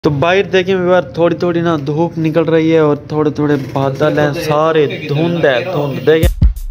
तो बाहर देखें यार थोड़ी थोड़ी ना धूप निकल रही है और थोड़े थोड़े बादल हैं, सारे धुंध है धुंध। देखें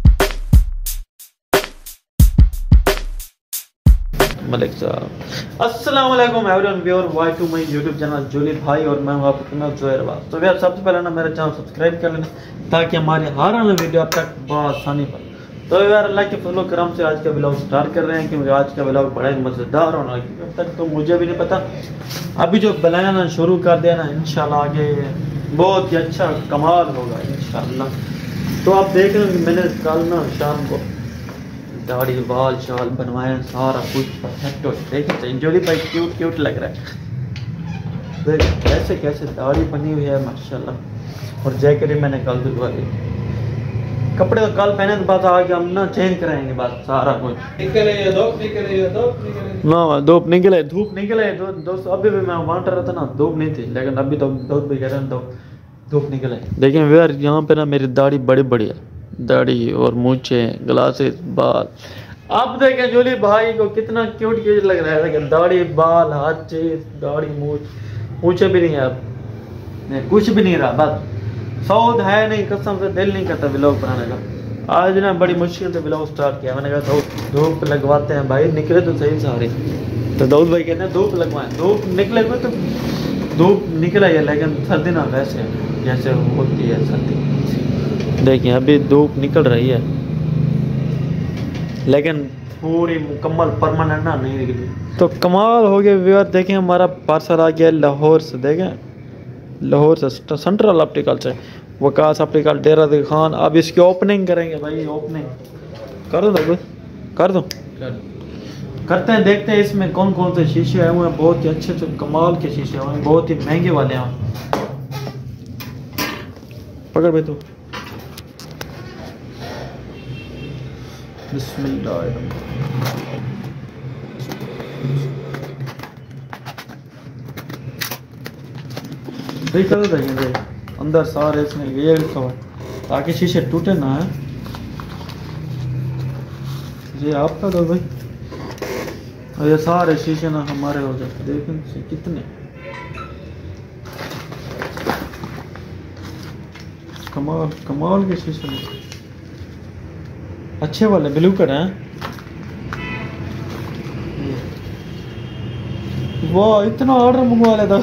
मलिक साहब अस्सलाम वालेकुम everyone viewer why to my YouTube channel Jolly भाई और मैं हूं आपका जोहर अब्बास। तो यार सबसे पहले ना मेरा चैनल सब्सक्राइब कर लेना ताकि हमारे हर आने वीडियो आप तक बहुत आसानी पर। तो यार अल्लाह के फजल करम से आज का व्लॉग स्टार्ट कर रहे हैं क्योंकि आज का व्लॉग बड़ा ही मज़ेदार होना है। अब तक तो मुझे भी नहीं पता, अभी जो बनाना शुरू कर दिया ना इंशाल्लाह आगे बहुत ही अच्छा कमाल होगा इंशाल्लाह। तो आप देख रहे हैं मैंने कल ना शाम को दाढ़ी बाल शाल बनवाए, सारा कुछ परफेक्ट हो। देखिए जोली भाई क्यूट क्यूट लग रहा है, देख कैसे कैसे दाढ़ी बनी हुई है माशाल्लाह। और जैकेट मैंने कल दिलवा दी, कपड़े तो कल पहने के बाद आगे हम ना चेंज कराएंगे बस सारा कुछ। ना धूप निकले धूप निकले दोस्त, अभी भी मैं वहाँ रहा था ना धूप नहीं थी, लेकिन अभी तो भी कह रहे हैं धूप निकले। देखिए यार यहाँ पे ना मेरी दाढ़ी बड़ी बड़ी है, दाढ़ी और मूछे ग्लासेस बाल। अब देखें जोली भाई को कितना क्यूट क्यूट लग रहा है, दाढ़ी बाल हाथ चीज दाढ़ी मूछे भी नहीं है, अब कुछ भी नहीं रहा, बस सऊद है नहीं, कसम से दिल नहीं करता व्लॉग बनाने का। आज ना बड़ी मुश्किल से व्लॉग स्टार्ट किया, मैंने कहा धूप लगवाते हैं भाई, निकले तो सही सारे। तो दाऊद भाई कहते हैं धूप लगवाएं, धूप निकले को तो धूप निकला है, लेकिन सर्दी ना वैसे जैसे होती है सर्दी। देखिए अभी धूप निकल रही है लेकिन पूरी मुकम्मल परमानेंट ना नहीं निकली। तो कमाल हो गया व्यूअर। देखें हमारा पार्सल आ गया लाहौर से, देखें लाहौर से सेंट्रल ऑप्टिकल से, वकास ऑप्टिकल डेरा दी खान। अब इसकी ओपनिंग करेंगे भाई, ओपनिंग कर दो कर दो करते हैं, देखते हैं इसमें कौन कौन से शीशे आए हुए हैं। बहुत ही अच्छे अच्छे कमाल के शीशे आए हैं, बहुत ही महंगे वाले हैं। पकड़ भाई तू, बिस्मिल्लाह। देखेंगे अंदर सारे इसमें ये लिखा हुआ ताकि शीशे टूटे ना है। ये आपका दो भाई, और ये सारे शीशे ना हमारे हो जाते। देखें कितने कमाल कमाल के शीशे अच्छे वाले ब्लू कलर हैं। वाह इतना ऑर्डर मंगवा लेता।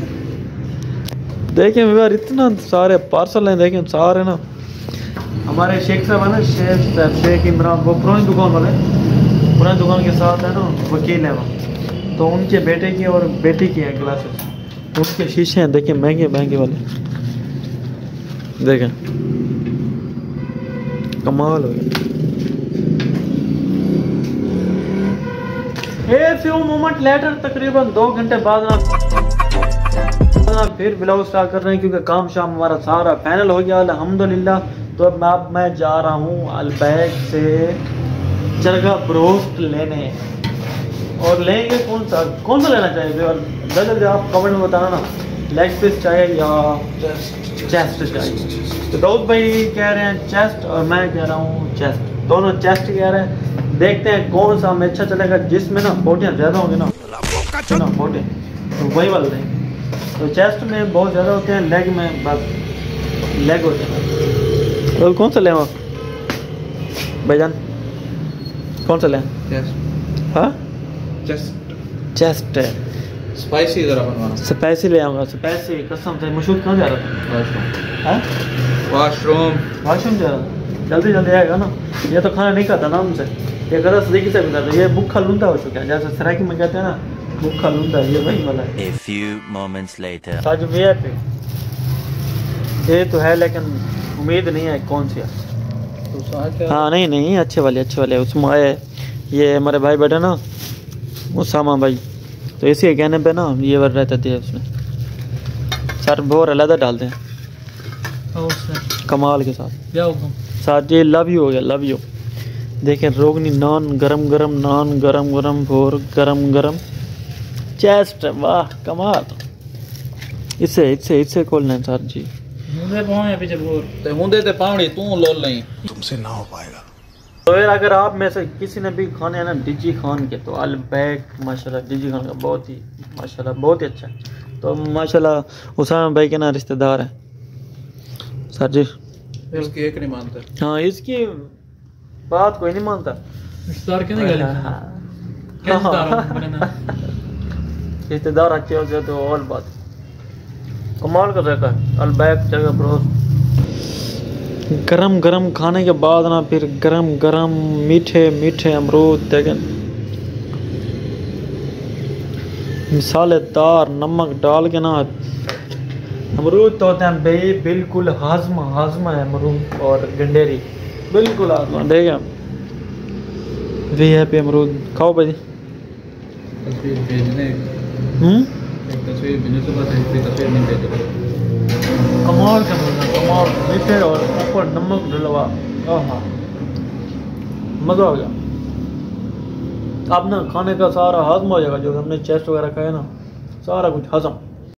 देखें यार इतना सारे पार्सल हैं, देखें सारे ना हमारे शेख साहब है ना, शेख इमरान, वो पुरानी दुकान वाले, पुरानी दुकान के साथ है ना वकील है वो, तो उनके बेटे की और बेटी की है ग्लासेस, उनके शीशे हैं। देखें महंगे महंगे वाले, देखें कमाल हो गया। फ्यू मोमेंट लेटर तकरीबन 2 घंटे बाद ना फिर ब्लॉग स्टार्ट कर रहे हैं क्योंकि काम शाम हमारा सारा फाइनल हो गया अल्हम्दुलिल्लाह। तो अब मैं जा रहा हूँ अलबैक से चरगा ब्रोस्ट लेने, और लेंगे कौन सा लेना चाहिए और जल्दी आप कमेंट में बताना ना, लेग पीस चाहिए या चेस्ट चाहिए। तो दाऊद भाई कह रहे हैं चेस्ट और मैं कह रहा हूँ चेस्ट, दोनों चेस्ट कह रहे हैं। देखते हैं कौन सा हमें अच्छा चलेगा, जिसमें ना बोटियाँ ज़्यादा होंगी ना बोटे, तो वही वाला लेंगे। तो चेस्ट में बहुत ज़्यादा होते हैं, लेग में बस लेग होते हैं। तो कौन सा लें भाईजान, कौन सा लें? हाँ चेस्ट है, स्पाइसी ज़रा बनवाना, स्पाइसी ले आऊँगा, स्पाइसी कसम से। मशहूर कहाँ जा रहा था? वाशरूम जा रहा था, जल्दी जल्दी आएगा ना। ये तो खाना नहीं खाता ना हमसे, ये गलत तरीके से भी खाता, ये भूखा लूंदा हो चुका है, जैसे सराकी में कहते हैं ना भूखा लूंदा, ये वही वाला है। A few moments later. साजू पे ये तो है लेकिन उम्मीद नहीं है कौन सी है। हाँ नहीं अच्छे वाले उसमें आए। ये हमारे भाई बैठे ना उसामा भाई, तो इसी कहने पे ना ये वर रहते थे उसमें सर बोर अलग डालते हैं कमाल के साथ। ये लव यू हो गया, लव यू। देखें रोगनी नान गरम गरम, नान गरम गरम, भोर गरम गरम, चेस्ट वाह कमाल। इससे खोलना है सर जी, तुमसे ना हो पाएगा। तो यार अगर आप में से किसी ने भी खाने है ना डिजी खान के, तो अलबैक माशाल्लाह डिजी खान का बहुत ही माशाल्लाह बहुत ही अच्छा है। तो माशाल्लाह उसामा भाई के ना रिश्तेदार हैं सर जी। इसकी एक नहीं मानते। हाँ इसकी बात कोई नहीं मानता। रिश्तेदार अच्छे हो जाए तो और बात कमाल कर रहता है। अलबैक जगह ब्रोस गरम गरम खाने के बाद ना फिर गरम गरम मीठे मीठे अमरूद देखें, मिसालेदार नमक डाल के ना अमरूद तो होते हैं भाई बिल्कुल हाजमा हाजमा है अमरूद और गंडेरी बिल्कुल हाजमा। देगा वी है पे अमरूद खाओ भाई। तस्वीर भेजने एक तस्वीर भेजने से बस एक तस्वीर नहीं भेज रहा। कमाल का कमाल मीठे और ऊपर नमक डलवा। हाँ मज़ा आ गया। अब ना खाने का सारा हजम हो जाएगा, जो हमने चेस्ट वगैरह खाया ना सारा कुछ हजम।